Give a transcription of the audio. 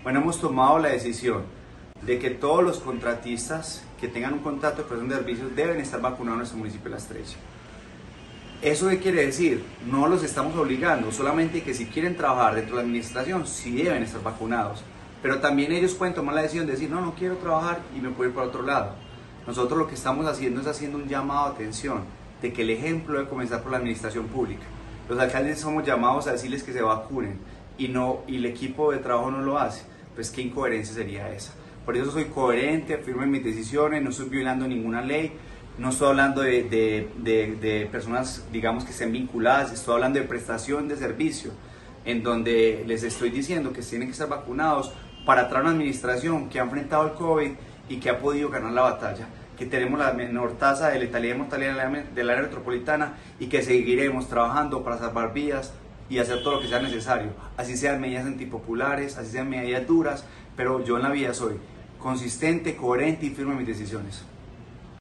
Bueno, hemos tomado la decisión de que todos los contratistas que tengan un contrato de prestación de servicios deben estar vacunados en nuestro municipio de La Estrella. ¿Eso qué quiere decir? No los estamos obligando, solamente que si quieren trabajar dentro de la administración, sí deben estar vacunados. Pero también ellos pueden tomar la decisión de decir, no, no quiero trabajar y me puedo ir para otro lado. Nosotros lo que estamos haciendo es haciendo un llamado de atención de que el ejemplo debe comenzar por la administración pública. Los alcaldes somos llamados a decirles que se vacunen y el equipo de trabajo no lo hace. Pues qué incoherencia sería esa. Por eso soy coherente, firme en mis decisiones, no estoy violando ninguna ley, no estoy hablando de personas, digamos, que estén vinculadas, estoy hablando de prestación de servicio, en donde les estoy diciendo que tienen que estar vacunados para traer una administración que ha enfrentado el COVID y que ha podido ganar la batalla, que tenemos la menor tasa de letalidad y mortalidad del área metropolitana y que seguiremos trabajando para salvar vidas y hacer todo lo que sea necesario, así sean medidas antipopulares, así sean medidas duras, pero yo en la vida soy consistente, coherente y firme en mis decisiones.